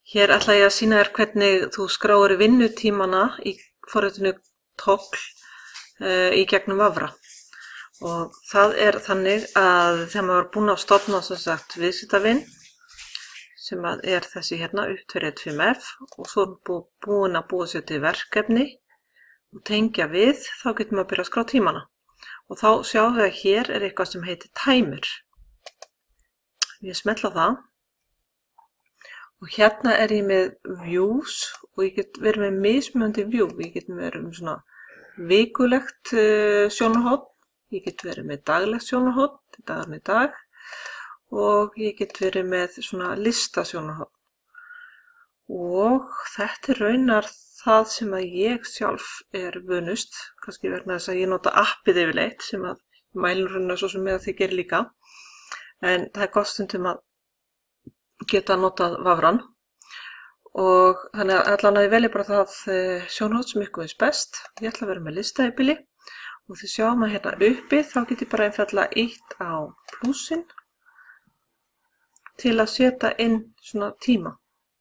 Hér ætla ég að sýna þér hvernig þú skráir vinnutímana í forritinu Toggle í gegnum Vafra. Og það er þannig að þegar maður er búinn að stofna viðskiptavin, sem er þessi hérna upp215F, og svo er búinn að búa sér til verkefni og tengja við, þá getur maður að byrja að skrá tímana. Og þá sjáum við að hér er eitthvað sem heitir timer. Ég smetla það. Og hérna er ég með views og ég get verið með mismunandi view. Ég get verið með svona vikulegt sjónarhorn, ég get verið með daglegt sjónarhorn, þetta er í dag, og ég get verið með svona listasjónarhorn. Og þetta er raunar það sem að ég sjálf er vunust, kannski vegna þess að ég nota appið yfirleitt sem að mælur raunar svo sem með að þið gerir líka. En það er gott stundum að geta notað Vafran og þannig að allan að ég velja bara það sjónarhorn sem ykkur finnst best. Ég ætla að vera með lista í bili og þið sjáum að hérna uppi þá get ég bara einfaldlega ítt á plussin til að setja inn svona tíma.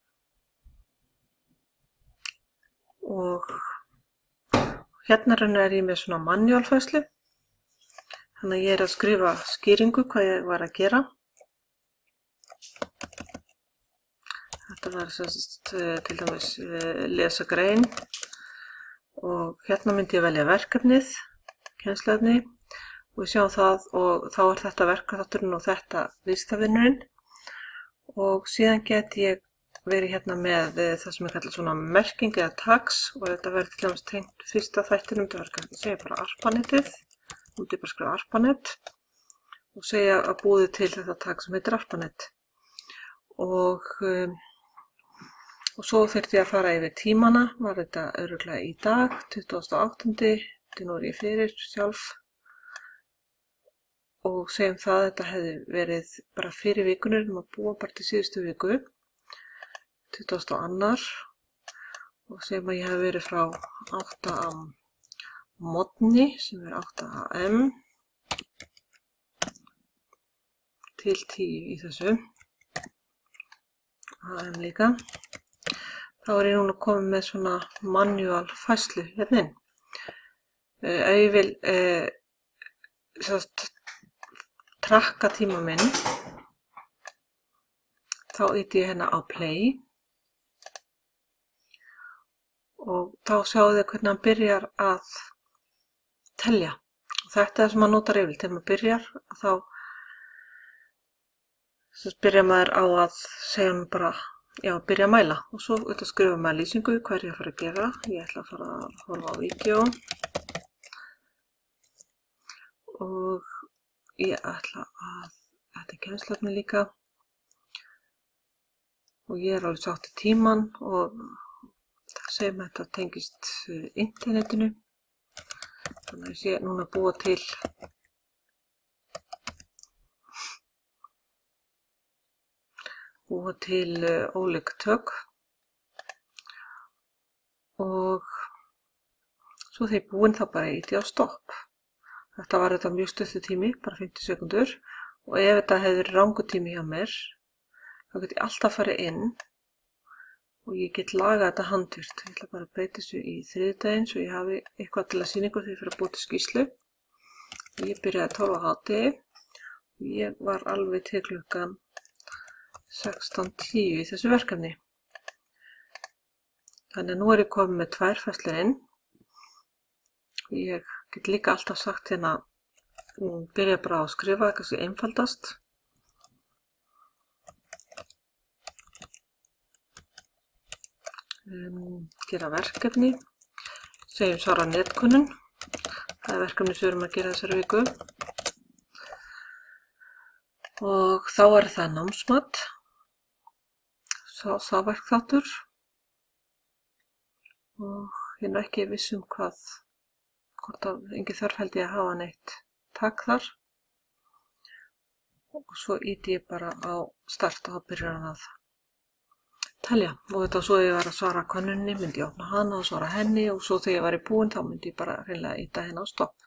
Og hérna er ég með svona manuálfærslu, þannig að ég er að skrifa skýringu hvað ég var að gera. Þetta var til dæmis lesa grein og hérna myndi ég velja verkefnið, kennsluefni, og við sjáum það og þá er þetta verkefnaþátturinn og þetta viðskiptavinurinn. Og síðan get ég verið hérna með það sem ég kalla svona merking eða tags og þetta verður til dæmis tengt fyrsta þættinum til verkefni. Ég segja bara ARPANET-ið, nú myndi ég bara skrifa ARPANET og segja að búið til þetta tag sem heitir ARPANET. Og svo þurfti ég að fara yfir tímana, var þetta örugglega í dag, 28. Þetta nú er ég fyrir sjálf. Og segjum það að þetta hefði verið bara fyrir vikunir, maður búa bara til síðustu viku, 22. Og segjum að ég hef verið frá 8 á morgni, sem er 8 AM, til 10 í þessu, AM líka. Þá er ég núna komið með svona manual færslu hérna inn. Ef ég vil trakka tíma minn, þá ýti ég hérna á play og þá sjáu þið hvernig hann byrjar að telja. Og þetta er sem maður notar yfirleitt. Þegar maður byrjar, þá byrjar maður á að segja hann bara byrja að mæla og svo skrifa maður lýsingu hvað ég að fara að gera. Ég ætla að fara að horfa á vídeó og ég ætla að þetta er kennsluefni líka og ég er alveg sátt í tíman og það segir maður þetta tengist internetinu. Þannig að ég sé núna búa til ólík tök og svo þegar ég er búinn þá bara ýti ég á stopp. Þetta var þetta mjög stuttur tími, bara 50 sekúndur og ef þetta hefði verið rangur tími hjá mér þá get ég alltaf farið inn og ég get lagað þetta handvirkt. Ég ætla bara að breyta þessu í þriðjudaginn svo ég hafi eitthvað til að sýna ykkur þegar ég fyrir að búa til skýrslu. Ég byrjaði 12 á hádegi og ég var alveg til klukkan 16:10 í þessu verkefni. Þannig að nú er ég komið með 2 færslur inn. Ég get líka alltaf sagt hérna, byrja bara að skrifa, kannski einfaldast. Gera verkefni, segjum svara netkunnun. Það er verkefni sem við erum að gera þessari viku. Og þá er það námsmat. Sá verkþáttur og ég er ekki viss hvort að engin þörf held ég að hafa neitt tag þar og svo ýti ég bara á start og þá byrjar hann að telja og þetta svo ég var að svara könnunni myndi ég opna hana og svara henni og svo þegar ég var í búinn þá myndi ég bara hreinlega ýta hérna á stopp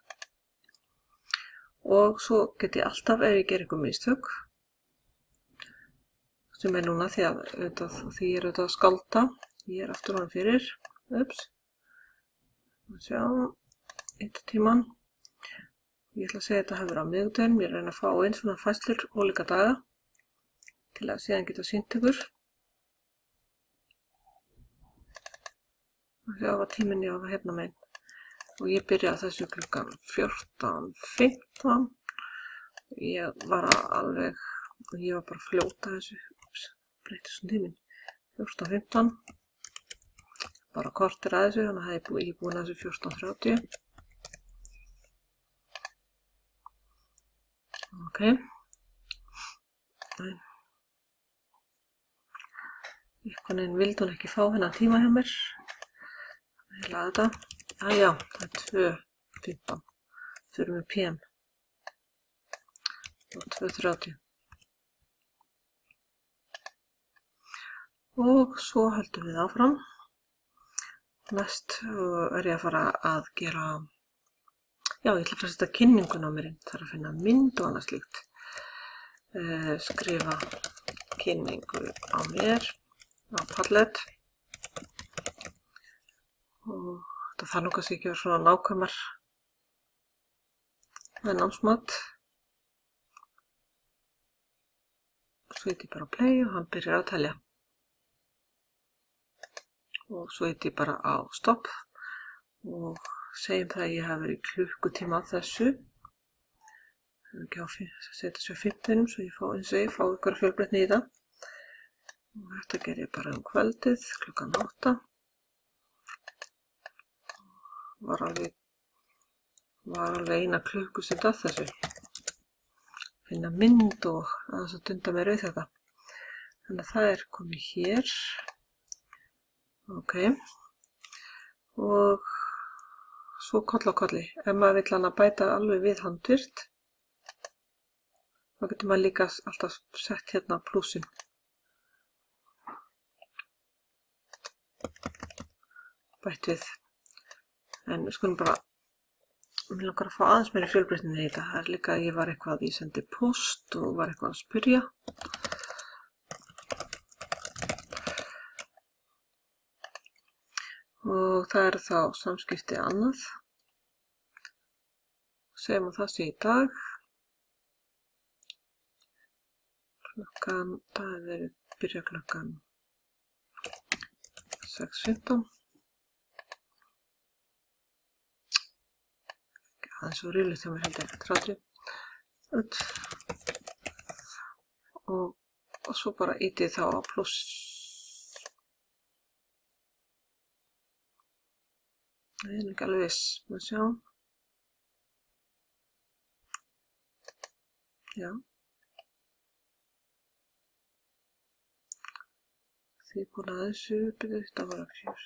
og svo get ég alltaf ef ég ger eitthvað mistök sem núna því að því ég auðvitað að skálda. Ég aftur honum fyrir. Ups. Sjá. 1 tíman. Ég ætla að segja að þetta hefur á miðvikudaginn. Ég reyna að fá einn svona færslur ólíka daga til að síðan geta sýnt ykkur. Það var tíminn ég var hérna megin. Og ég byrjaði þessu klukkan 14:15. Ég var bara að fljóta þessu. Breytti svona tíminn. 14:15. Bara kortir að þessu, þannig að ég er búin að þessu 14:30. Ok. Einhvern veginn vildi hún ekki fá hennar tíma hjá mér. Ég laði þetta. Já, það er 2:15. Þurfum við PM. Og 2:30. Og svo höldum við áfram. Næst er ég að fara að gera, já, ég ætla að fara að setja kynninguna á mér inn. Það er að finna mynd og annað slíkt. Skrifa kynningu á mér á Padlet. Og það þarf nú kannski ekki að vera svona nákvæmar með námsmat. Svo heit ég bara play og hann byrjar að telja. Og svo heit ég bara á stopp og segjum það að ég hafi verið í klukkutíma af þessu. Það er ekki á setja þessu 15 svo ég fá ykkur fjölbreytni í það. Og þetta ger ég bara kvöldið klukkan 8. Var alveg 1 klukkustund af þessu. Finna mynd og aðeins að dunda mér við þetta. Þannig að það er komið hér. Ok. Og svo koll á kolli. Ef maður vill hana bæta alveg við handvirkt, þá getur maður líka alltaf sett hérna plúsin. Bætt við. En við skulum bara, mér langar að fá aðeins meiri fjölbreytni í þetta. Það er líka að ég var eitthvað, ég sendi post og var eitthvað að spyrja. Og það er þá samskipti annað. Segjum að það sé í dag. Það hefur verið byrja klukkan 6:15. Það er svo ríflegt hjá mér held ég, 30. Og svo bara ýti þá á pluss. Það er ekki alveg viss, maður sjá. Já. Því búin að þessu byrja þetta var ekki hér.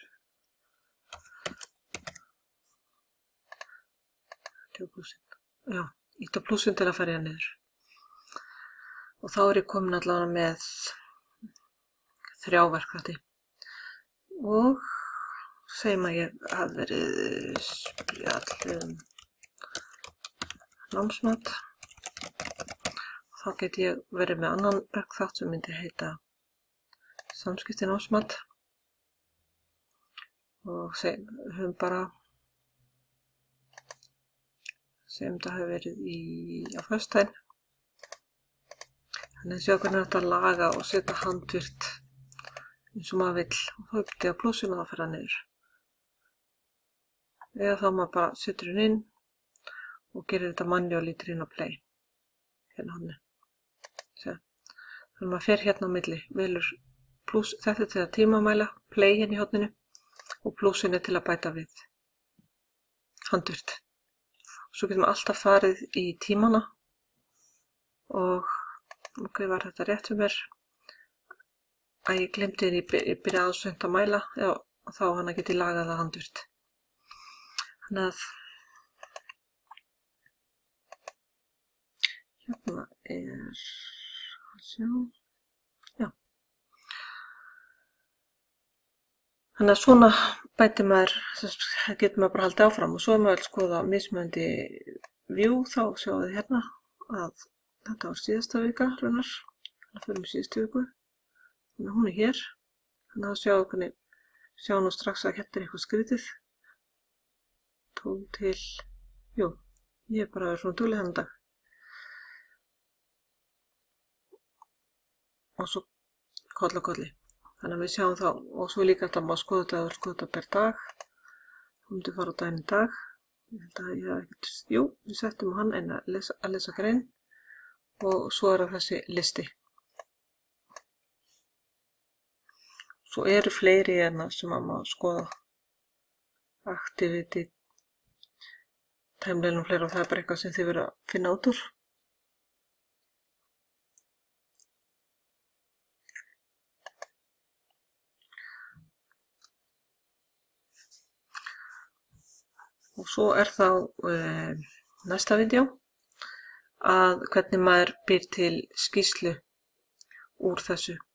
Já, ítt á plussin til að fara ég niður. Og þá er ég komin allavega með 3 verkþætti. Og segjum að ég hafi verið spjall námsmat. Þá get ég verið með annan verkþátt sem myndi heita samskipti námsmat. Og segjum bara sem það hefur verið á föstudaginn. Þannig að sjá hvernig þetta laga og setja handvirkt eins og maður vill. Og þá uppið á plussinu og þá fer það niður. Eða þá maður bara setur hún inn og gerir þetta manual lítur inn á play. Hérna hann. Þannig að maður fer hérna á milli. Velur pluss, þetta til að tímamæla, play hérna í horninu og plussinu til að bæta við handvirkt. Svo getum við alltaf farið í tímana og ok, var þetta rétt fyrir mér að ég glemdi því ég byrjaði aðsöngt að mæla og þá hann að geti lagað það handvirkt. Þannig að hérna er að sjá, já. Þannig að svona bæti maður, getur maður bara haldið áfram og svo er maður að skoða mismunandi view þá sjáum við hérna að þetta var síðasta vika raunar, þannig að fyrir síðustu viku. Þannig að hún er hér. Þannig að sjá nú strax að hérna er eitthvað skrítið. 12 til, jú, ég er bara svona dugleg þennan dag. Og svo koll á kolli. Þannig að við sjáum þá, og svo líka þetta má skoða þetta, skoða þetta per dag. Þá myndi fara á daginn í dag. Ég held að ég hef ekkert, jú, við settum hann inn að lesa grein og svo er það þessi listi. Svo eru fleiri hérna sem að má skoða. Activity, timeline og fleira og það er bara eitthvað sem þið verða að finna út úr. Og svo er þá næsta vídeó að hvernig maður býr til skýrslu úr þessu.